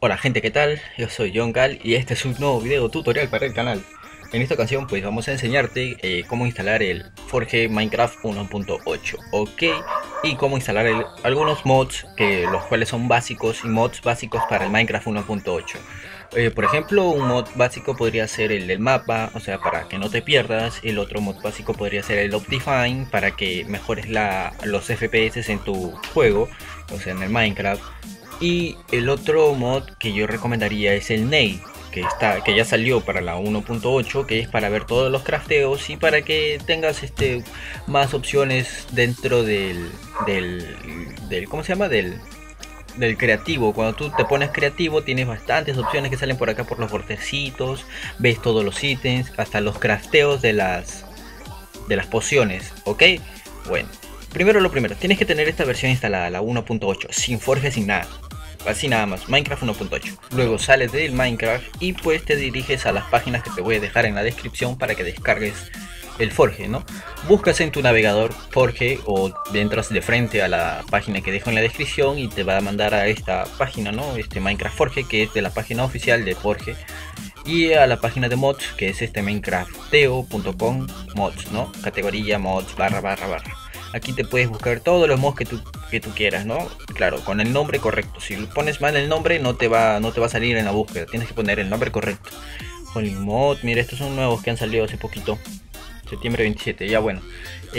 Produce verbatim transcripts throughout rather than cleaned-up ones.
Hola gente, ¿qué tal? Yo soy John Gal y este es un nuevo video tutorial para el canal. En esta ocasión pues vamos a enseñarte eh, cómo instalar el Forge Minecraft uno punto ocho, ok, y cómo instalar el- algunos mods que los cuales son básicos y mods básicos para el Minecraft uno punto ocho. Eh, por ejemplo, un mod básico podría ser el del mapa, o sea, para que no te pierdas. El otro mod básico podría ser el Optifine, para que mejores la, los F P S en tu juego, o sea, en el Minecraft. Y el otro mod que yo recomendaría es el Nade, que está, que ya salió para la uno punto ocho, que es para ver todos los crafteos y para que tengas este más opciones dentro del, del, del ¿cómo se llama? Del, del creativo. Cuando tú te pones creativo tienes bastantes opciones que salen por acá por los bordecitos, ves todos los ítems, hasta los crafteos de las de las pociones, ¿ok? Bueno, primero lo primero, tienes que tener esta versión instalada, la uno punto ocho, sin Forge, sin nada. Así nada más, Minecraft uno punto ocho. Luego sales del Minecraft y pues te diriges a las páginas que te voy a dejar en la descripción para que descargues el Forge, ¿no? Buscas en tu navegador Forge o entras de frente a la página que dejo en la descripción y te va a mandar a esta página, ¿no? Este Minecraft Forge, que es de la página oficial de Forge, y a la página de mods, que es este minecrafteo punto com mods, ¿no? Categoría mods barra barra barra. Aquí te puedes buscar todos los mods que tú, que tú quieras, ¿no? Claro, con el nombre correcto. Si pones mal el nombre no te va, no te va a salir en la búsqueda. Tienes que poner el nombre correcto. Holy mod, mira, estos son nuevos que han salido hace poquito. Septiembre veintisiete, ya bueno.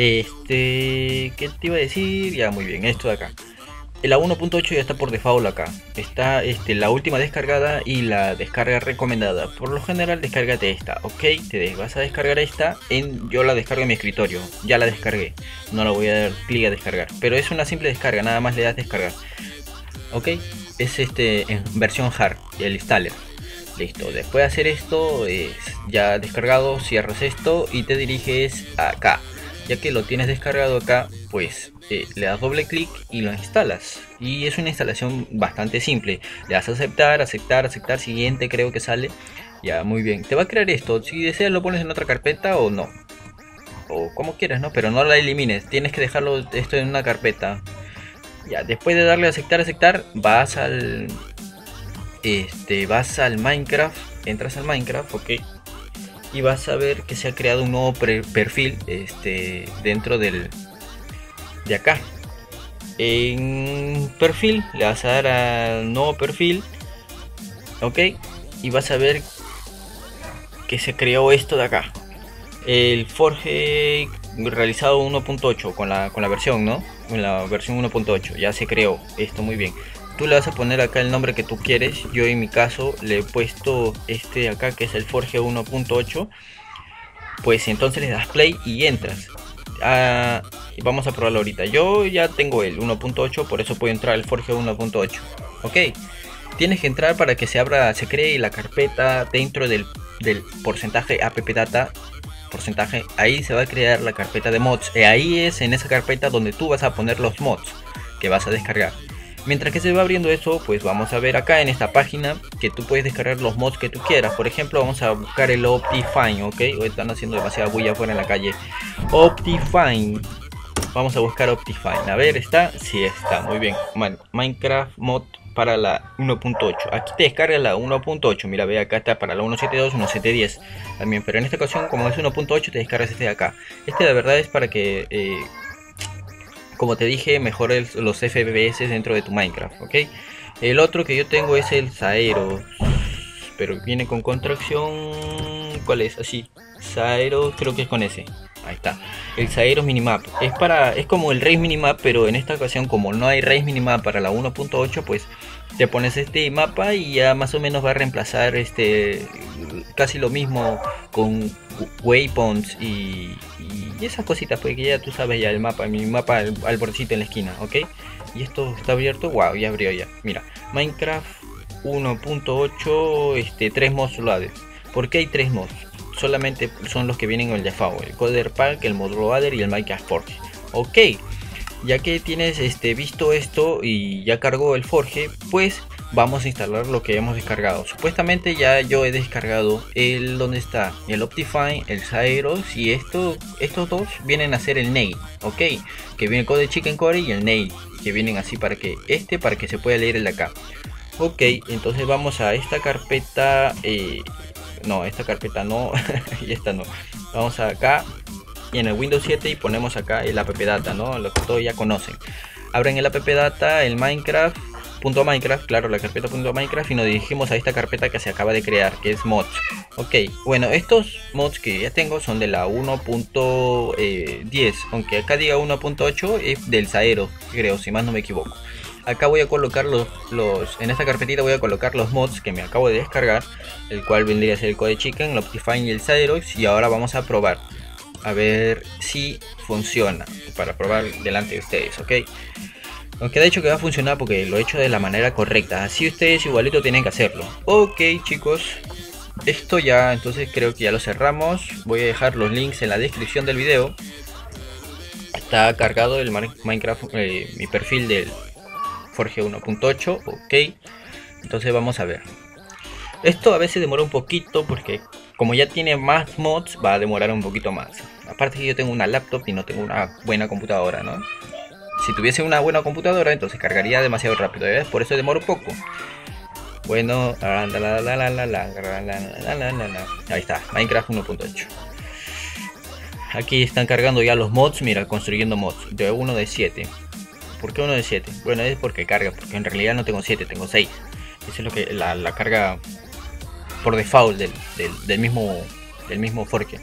Este, ¿qué te iba a decir? Ya muy bien, esto de acá. La uno punto ocho ya está por default acá. Está este, la última descargada y la descarga recomendada. Por lo general, descárgate esta, ok. Te vas a descargar esta. En, yo la descargo en mi escritorio. Ya la descargué. No la voy a dar clic a descargar. Pero es una simple descarga. Nada más le das descargar. Ok. Es este en versión hard. El installer. Listo. Después de hacer esto, es ya descargado, cierras esto y te diriges acá. Ya que lo tienes descargado acá, pues eh, le das doble clic y lo instalas. Y es una instalación bastante simple. Le das a aceptar, aceptar, aceptar, siguiente creo que sale. Ya, muy bien. Te va a crear esto. Si deseas lo pones en otra carpeta o no. O como quieras, ¿no? Pero no la elimines. Tienes que dejarlo esto en una carpeta. Ya, después de darle a aceptar, aceptar, vas al... Este, vas al Minecraft. Entras al Minecraft, ok. Y vas a ver que se ha creado un nuevo perfil este, dentro del de acá. En perfil le vas a dar al nuevo perfil, ok, y vas a ver que se creó esto de acá, el Forge realizado uno punto ocho con la, con la versión, ¿no? Con la versión uno punto ocho ya se creó esto, muy bien. Tú le vas a poner acá el nombre que tú quieres. Yo en mi caso le he puesto este de acá, que es el Forge uno punto ocho. Pues entonces le das play y entras. Ah, y vamos a probarlo ahorita. Yo ya tengo el uno punto ocho, por eso puedo entrar al Forge uno punto ocho. Ok. Tienes que entrar para que se abra, se cree la carpeta dentro del, del porcentaje appdata. Porcentaje, ahí se va a crear la carpeta de mods. Y ahí es en esa carpeta donde tú vas a poner los mods que vas a descargar. Mientras que se va abriendo eso, pues vamos a ver acá en esta página que tú puedes descargar los mods que tú quieras. Por ejemplo, vamos a buscar el Optifine, ok. Hoy están haciendo demasiada bulla afuera en la calle. Optifine. Vamos a buscar Optifine. A ver, ¿está? Sí, está. Muy bien. Man, Minecraft mod para la uno punto ocho. Aquí te descarga la uno punto ocho. Mira, ve, acá está para la uno punto setenta y dos, uno punto setecientos diez también. Pero en esta ocasión, como es uno punto ocho, te descargas este de acá. Este de verdad es para que... Eh, como te dije, mejore los F P S dentro de tu Minecraft, ok. El otro que yo tengo es el Saero, pero viene con contracción. ¿Cuál es? Así, Saero, creo que es con ese. Ahí está, el Saero Minimap. Es para, es como el Race Minimap, pero en esta ocasión, como no hay Race Minimap para la uno punto ocho, pues te pones este mapa y ya más o menos va a reemplazar este casi lo mismo con waypoints y, y esas cositas, pues que ya tú sabes ya el mapa, mi mapa al, al bordecito en la esquina, ok. Y esto está abierto, wow, ya abrió ya. Mira, Minecraft uno punto ocho, este, tres mods loaded. ¿Por qué hay tres mods? Solamente son los que vienen en el default, el Coder Pack, el mod loader y el Minecraft Forge, ok. Ya que tienes este, visto esto y ya cargó el Forge, pues vamos a instalar lo que hemos descargado. Supuestamente ya yo he descargado el donde está el Optifine, el Saeros, y esto, estos dos vienen a ser el Nade, ok, que viene con el Chicken Core y el Nade, que vienen así para que este para que se pueda leer el de acá. Ok, entonces vamos a esta carpeta. Eh, no, esta carpeta no. Y esta no. Vamos acá y en el Windows siete y ponemos acá el app data, ¿no? Lo que todos ya conocen. Abren el app data, el Minecraft. Punto Minecraft, claro, la carpeta punto Minecraft, y nos dirigimos a esta carpeta que se acaba de crear, que es mods. Ok, bueno, estos mods que ya tengo son de la uno punto diez, aunque acá diga uno punto ocho, es del Saero, creo, si más no me equivoco. Acá voy a colocar los, los, en esta carpetita voy a colocar los mods que me acabo de descargar, el cual vendría a ser el Code Chicken, el Optifine y el Saero, y ahora vamos a probar, a ver si funciona, para probar delante de ustedes, ok. Aunque de hecho que va a funcionar porque lo he hecho de la manera correcta. Así ustedes igualito tienen que hacerlo. Ok, chicos. Esto ya, entonces creo que ya lo cerramos. Voy a dejar los links en la descripción del video. Está cargado el Minecraft, eh, mi perfil del Forge uno punto ocho. Ok. Entonces vamos a ver. Esto a veces demora un poquito porque como ya tiene más mods va a demorar un poquito más. Aparte que yo tengo una laptop y no tengo una buena computadora, ¿no? Si tuviese una buena computadora, entonces cargaría demasiado rápido, ¿ves? Por eso demora un poco. Bueno, ahí está, Minecraft uno punto ocho. Aquí están cargando ya los mods, mira, construyendo mods. De uno de siete. ¿Por qué uno de siete? Bueno, es porque carga, porque en realidad no tengo siete, tengo seis. Eso es lo que la, la carga por default del, del, del mismo del mismo Forge.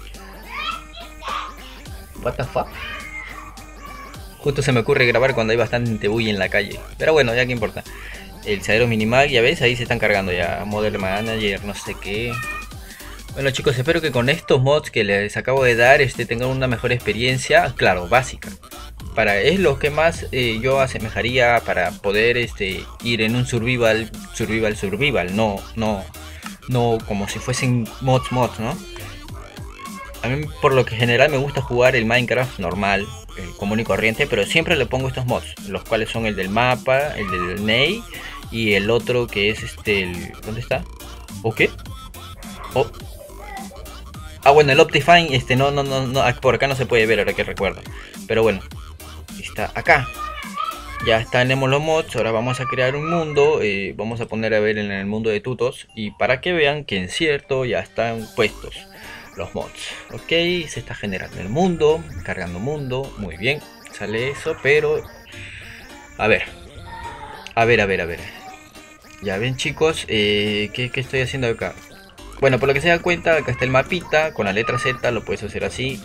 What the fuck? Justo se me ocurre grabar cuando hay bastante bulla en la calle. Pero bueno, ya que importa. El Saero minimal, ya ves, ahí se están cargando ya. Model Manager, no sé qué. Bueno chicos, espero que con estos mods que les acabo de dar este, tengan una mejor experiencia. Claro, básica. Para, es lo que más eh, yo asemejaría para poder este, ir en un survival, survival, survival. No, no, no como si fuesen mods, mods, ¿no? A mí por lo que general me gusta jugar el Minecraft normal, el común y corriente, pero siempre le pongo estos mods, los cuales son el del mapa, el del Ney y el otro que es este, el, ¿dónde está? ¿O qué? Oh. Ah, bueno, el Optifine, este, no, no, no, no, por acá no se puede ver ahora que recuerdo, pero bueno, está acá. Ya tenemos los mods, ahora vamos a crear un mundo, eh, vamos a poner a ver en el mundo de tutos y para que vean que en cierto ya están puestos los mods. Ok, se está generando el mundo, cargando mundo, muy bien, sale eso, pero a ver, a ver, a ver, a ver. Ya ven chicos, eh, ¿qué, ¿qué estoy haciendo acá? Bueno, por lo que se da cuenta, acá está el mapita, con la letra Z lo puedes hacer así.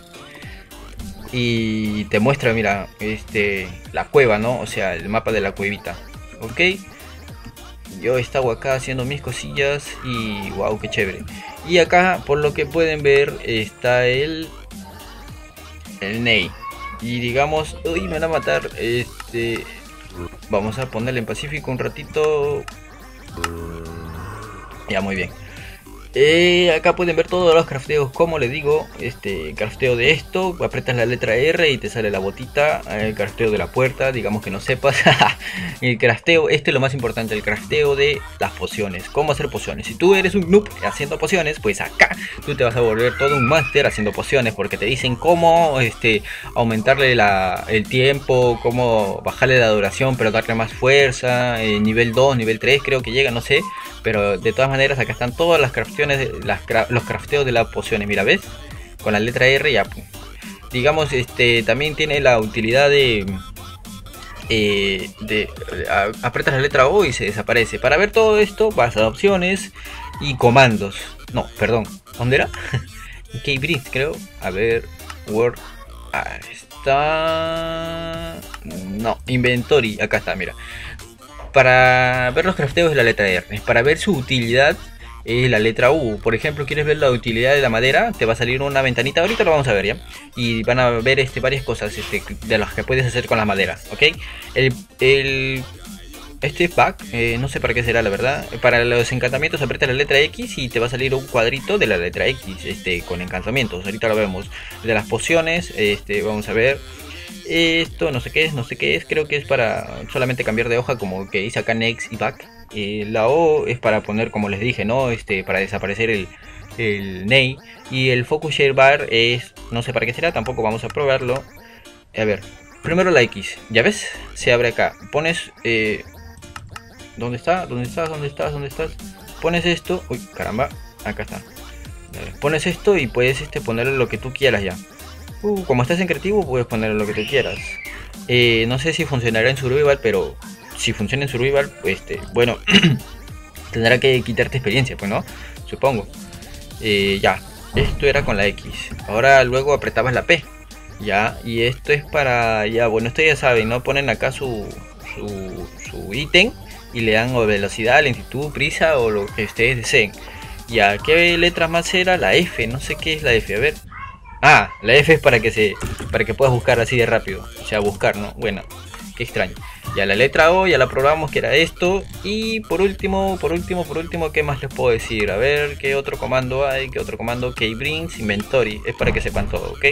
Y te muestra, mira, este, la cueva, ¿no? O sea, el mapa de la cuevita. Ok. Yo estaba acá haciendo mis cosillas y wow, qué chévere. Y acá, por lo que pueden ver, está el el Ney. Y digamos, uy, me van a matar. Este, vamos a ponerle en Pacífico un ratito. Ya, muy bien. Eh, acá pueden ver todos los crafteos, como les digo, este crafteo de esto, apretas la letra R y te sale la botita, el crafteo de la puerta, digamos que no sepas, el crafteo, este es lo más importante, el crafteo de las pociones, cómo hacer pociones. Si tú eres un noob haciendo pociones, pues acá tú te vas a volver todo un máster haciendo pociones, porque te dicen cómo este, aumentarle la, el tiempo, cómo bajarle la duración, pero darle más fuerza, eh, nivel dos, nivel tres creo que llega, no sé. Pero de todas maneras acá están todas las crafteones, las, los crafteos de las pociones, mira, ¿ves? Con la letra R ya. Digamos, este también tiene la utilidad de... Eh, de a, apretas la letra O y se desaparece. Para ver todo esto vas a opciones y comandos. No, perdón, ¿dónde era? Keybreeze creo. A ver, Word. Ahí está... No, Inventory, acá está, mira. Para ver los crafteos es la letra R. Para ver su utilidad es la letra U. Por ejemplo, quieres ver la utilidad de la madera, te va a salir una ventanita. Ahorita lo vamos a ver ya. Y van a ver este, varias cosas este, de las que puedes hacer con las maderas. ¿Ok? El, el, este pack, eh, no sé para qué será la verdad. Para los encantamientos aprieta la letra X y te va a salir un cuadrito de la letra X este, con encantamientos. Ahorita lo vemos. De las pociones, este, vamos a ver. Esto no sé qué es, no sé qué es, creo que es para solamente cambiar de hoja como que dice acá next y back. Eh, la O es para poner, como les dije, ¿no? Este, para desaparecer el, el Ney. Y el Focus Share Bar es, no sé para qué será, tampoco vamos a probarlo. A ver, primero la X, ¿ya ves? Se abre acá, pones, eh, ¿Dónde está? ¿Dónde estás? ¿Dónde estás? ¿Dónde estás? Pones esto. Uy, caramba. Acá está. Pones esto y puedes este, ponerle lo que tú quieras ya. Uh, como estás en creativo, puedes ponerle lo que tú quieras. Eh, no sé si funcionará en survival, pero si funciona en survival, pues, este, bueno, tendrá que quitarte experiencia, pues, ¿no? Supongo. Eh, ya, esto era con la X. Ahora luego apretabas la P. Ya, y esto es para, ya, bueno, esto ya saben, ¿no? Ponen acá su, su, su ítem y le dan o velocidad, lentitud, prisa o lo que ustedes deseen. Ya, ¿qué letra más era? La F, no sé qué es la F, a ver. Ah, la F es para que se para que puedas buscar así de rápido. O sea, buscar, ¿no? Bueno, qué extraño. Ya la letra O ya la probamos que era esto. Y por último, por último, por último, ¿qué más les puedo decir? A ver, ¿qué otro comando hay? ¿Qué otro comando? Kbrings Inventory. Es para que sepan todo, ¿ok?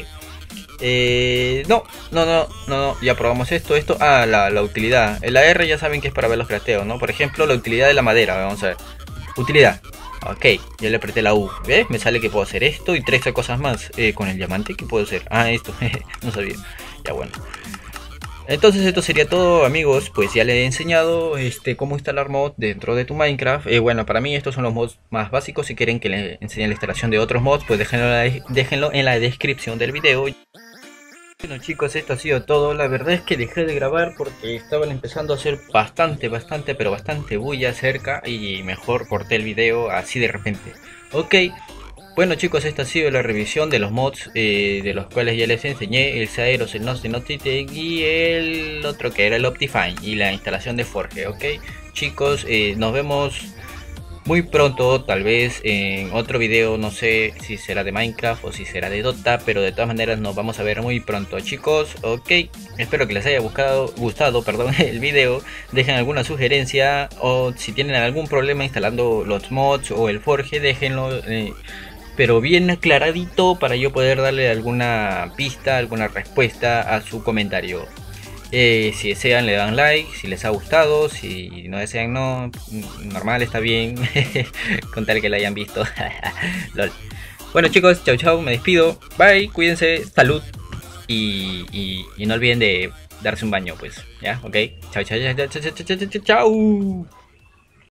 Eh, no, no, no, no, no, ya probamos esto, esto. Ah, la, la utilidad. La R ya saben que es para ver los crateos, ¿no? Por ejemplo, la utilidad de la madera. Vamos a ver. Utilidad. Ok, ya le apreté la U. ¿Ves? Me sale que puedo hacer esto y tres cosas más. Eh, con el diamante, ¿qué puedo hacer? Ah, esto. No sabía. Ya bueno. Entonces esto sería todo, amigos. Pues ya les he enseñado este cómo instalar mods dentro de tu Minecraft. Eh, bueno, para mí estos son los mods más básicos. Si quieren que les enseñe la instalación de otros mods, pues déjenlo en la, déjenlo en la descripción del video. Bueno chicos, esto ha sido todo. La verdad es que dejé de grabar porque estaban empezando a hacer bastante, bastante, pero bastante bulla cerca. Y mejor corté el video así de repente. Ok, bueno chicos, esta ha sido la revisión de los mods eh, de los cuales ya les enseñé. El Saeros, el Nose Notitech y el otro que era el Optifine. Y la instalación de Forge, ok. Chicos, eh, nos vemos muy pronto, tal vez en otro video, no sé si será de Minecraft o si será de Dota, pero de todas maneras nos vamos a ver muy pronto chicos, ok. Espero que les haya buscado, gustado perdón, el video, dejen alguna sugerencia o si tienen algún problema instalando los mods o el Forge, déjenlo, eh, pero bien aclaradito para yo poder darle alguna pista, alguna respuesta a su comentario. Eh, si desean le dan like, si les ha gustado, si no desean no, normal, está bien, con tal que la hayan visto. Lol. Bueno chicos, chau chau, me despido, bye, cuídense, salud y, y, y no olviden de darse un baño pues, ya, ok, chau chau chau chau chau chau chau chau.